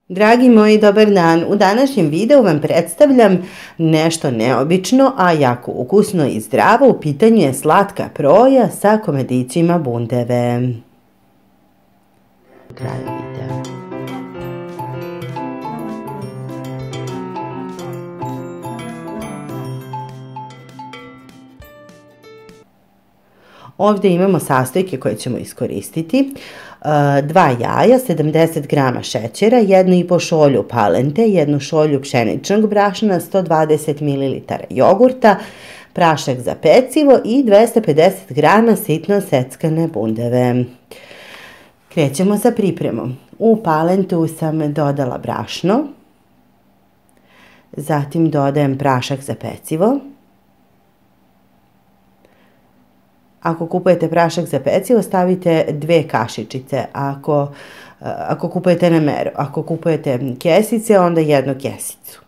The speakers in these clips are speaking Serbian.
Dragi moji, dobar dan. U današnjem videu vam predstavljam nešto neobično, a jako ukusno i zdravo. U pitanju je slatka proja sa komadićima bundeve. Kraj videa. Ovdje imamo sastojke koje ćemo iskoristiti. 2 jaja, 70 g šećera, 1,5 šolju palente, 1 šolju pšeničnog brašna, 120 ml jogurta, prašak za pecivo i 250 g sitno seckane bundeve. Krećemo sa pripremom. U palentu sam dodala brašno, zatim dodajem prašak za pecivo. Ako kupujete prašak za pecivo, stavite 2 kašičice, ako kupujete na meru. Ako kupujete kesice, onda 1 kesicu.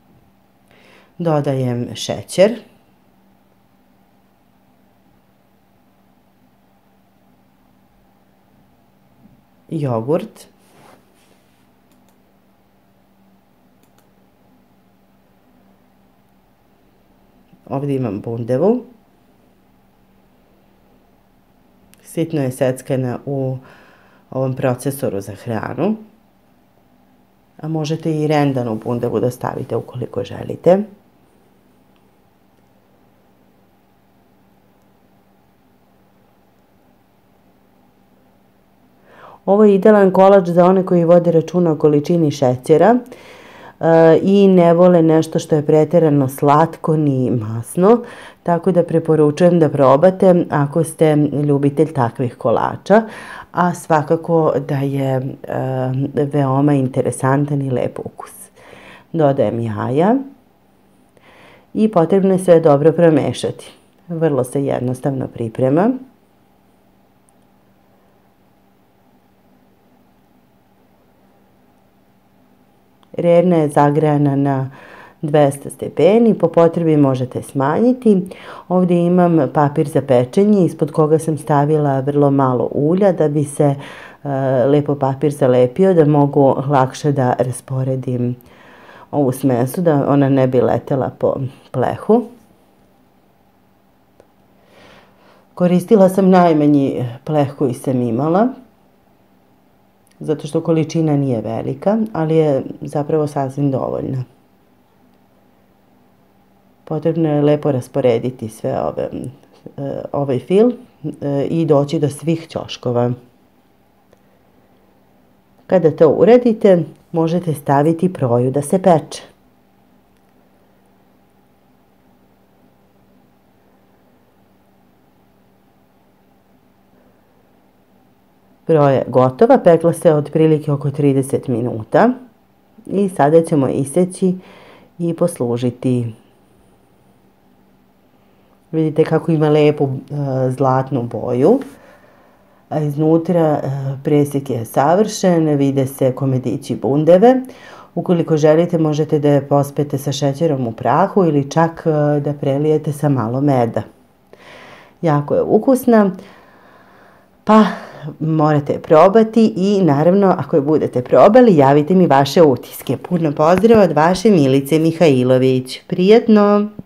Dodajem šećer. Jogurt. Ovdje imam bundevu. Sitno je seckana u ovom procesoru za hranu, a možete i rendanu bundevu da stavite ukoliko želite. Ovo je idealan kolač za one koji vode računa o količini šećera i ne vole nešto što je pretjerano slatko ni masno, tako da preporučujem da probate ako ste ljubitelj takvih kolača, a svakako da je veoma interesantan i lep ukus. Dodajem jaja i potrebno je sve dobro promešati. Vrlo se jednostavno priprema. Rerna je zagrejana na 200 stepeni, po potrebi možete smanjiti. Ovdje imam papir za pečenje, ispod koga sam stavila vrlo malo ulja da bi se lepo papir zalepio, da mogu lakše da rasporedim ovu smesu, da ona ne bi letela po plehu. Koristila sam najmanji pleh koji sam imala, zato što količina nije velika, ali je zapravo sasvim dovoljna. Potrebno je lepo rasporediti sve ovaj fil i doći do svih ćoškova. Kada to uradite, možete staviti proju da se peče. Proja je gotova, pekla se otprilike oko 30 minuta i sada ćemo iseći i poslužiti. Vidite kako ima lepu zlatnu boju, a iznutra presjek je savršen, vide se komadići bundeve. Ukoliko želite, možete da je pospete sa šećerom u prahu ili čak da prelijete sa malo meda. Jako je ukusna, pa morate probati i naravno ako je budete probali, javite mi vaše utiske. Puno pozdrav od vaše Milice Mihajlović. Prijatno!